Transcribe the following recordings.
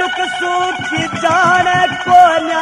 दुख सुख जाने को न्या,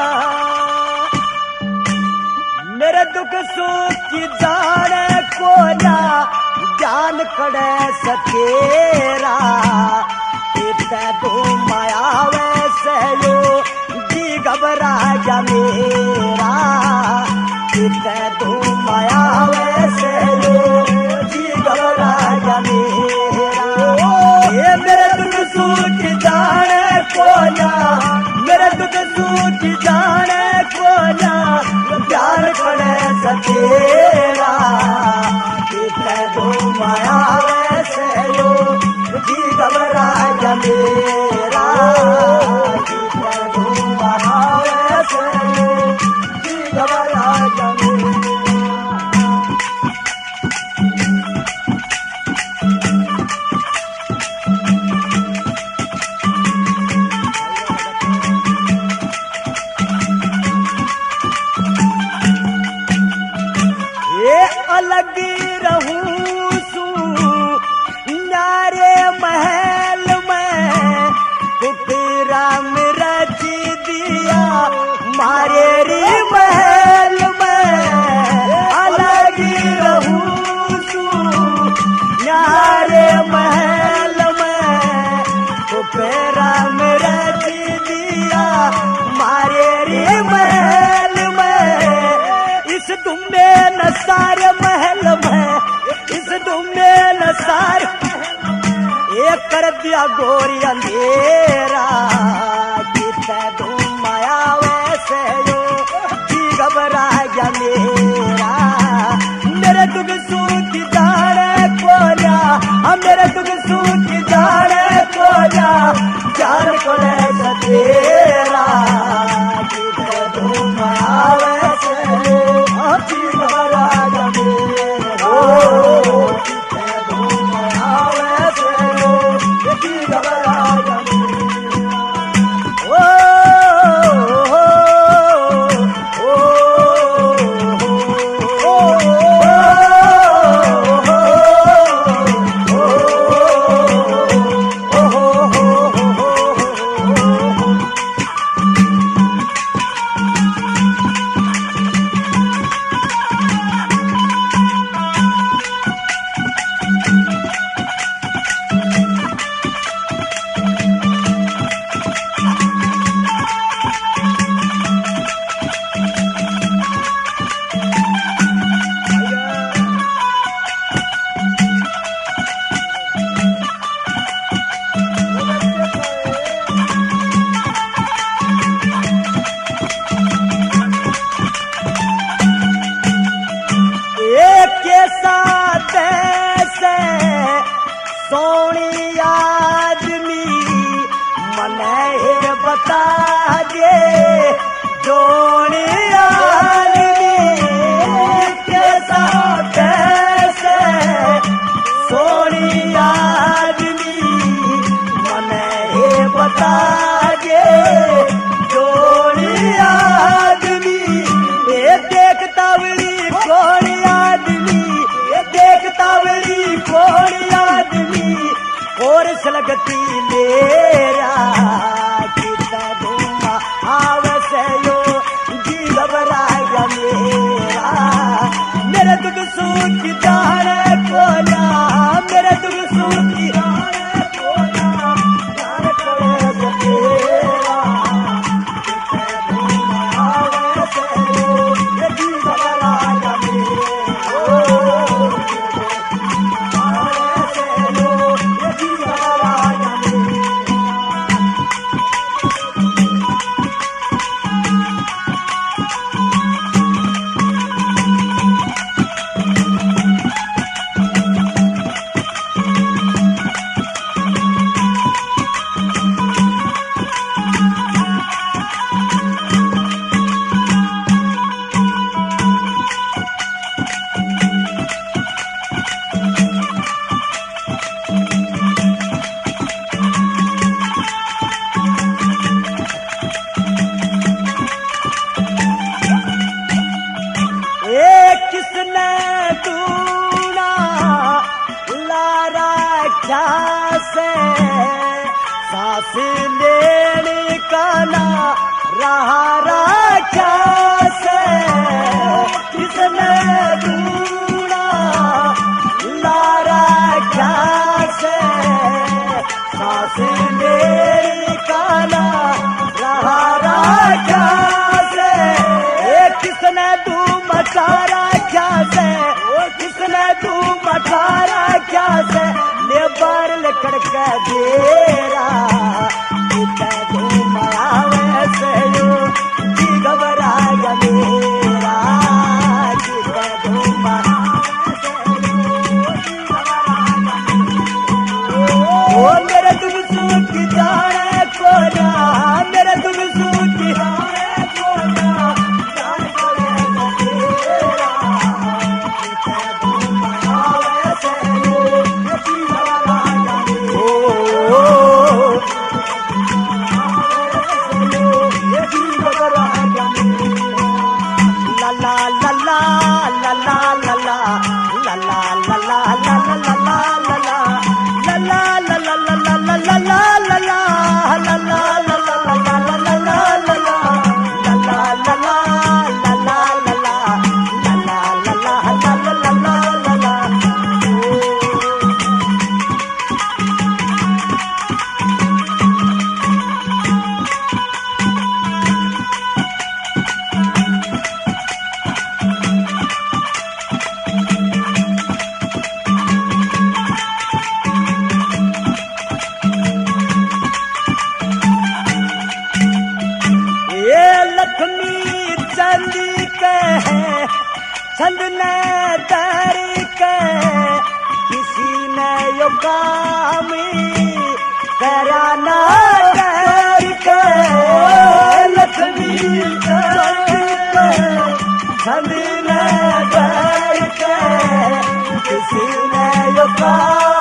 मेरे दुख सुख जाने को न्या, जान कड़े सकेरा इतने दो माया वैसे यो जी घबरा जा मेरा, इतने दो माया वैसे यो जी घबरा जा मेरा। ये मेरे दुख सुख जाने को ना, मेरे दुख सुख जाने को ना, जान पड़े सकेरा इतने दो माया वैसे यो जी घबरा जा मेरा, इतने दो माया वैसे यो जी घबरा जा मेरा। अलग रहूं सू नारे महल में, कुटीरा में रच दिया मारे रे महल में। अलग रहूं सू नारे महल में, कुटीरा में रच दिया मारे रे महल में। इस तुम्हे नसार महल में, इस तुम्हे नसार एक कर दिया गोरी अंधेरा, कितने तुम माया वैसे यो जी घबरा गया मेरा। मेरे दुख सुख जाने को जा, मेरे दुख सुख जाने को जा, जान को ले सकेरा कितने तुम माया वैसे जी घबरा गया मेरा। कितने तुम माया वैसे जी घबरा गया मेरा। सोनी आदमी मने बता दे, जोनी आदमी के साथ ऐसे सोनी आदमी मने बता दे, जोनी आदमी ये देखता बड़ी कौन आदमी, ये देखता बड़ी कौन आदमी और सलगती मेरा। कितना धूमा आवसे यो जी घबरा गया मेरा। मेरे दुख सुख जाने को ना, मेरे दुख सुख जाने को ना, जान पड़े सकेरा कितना धूमा आवसे यो जी घबरा गया मेरा। सास लेने का ना रहा राजा से किसने ढूंढा लारा क्या से सास लेने का ना रहा राजा से किसने धूम मचारा क्या से किसने धूम मचारा क्या से लेबर लकड़ के देरा धूम आवे से यो जी घबरा गया मेरा धूम ओ मेरे तुम सूख जाने को जा मेरे तुम सूख जाने को जा जान पड़े तेरा धूम आवे से यो जी घबरा छंद ने दर के किसी ने यो काम करा ना डर के लक्ष्मी छंद ने दर के किसी ने यो काम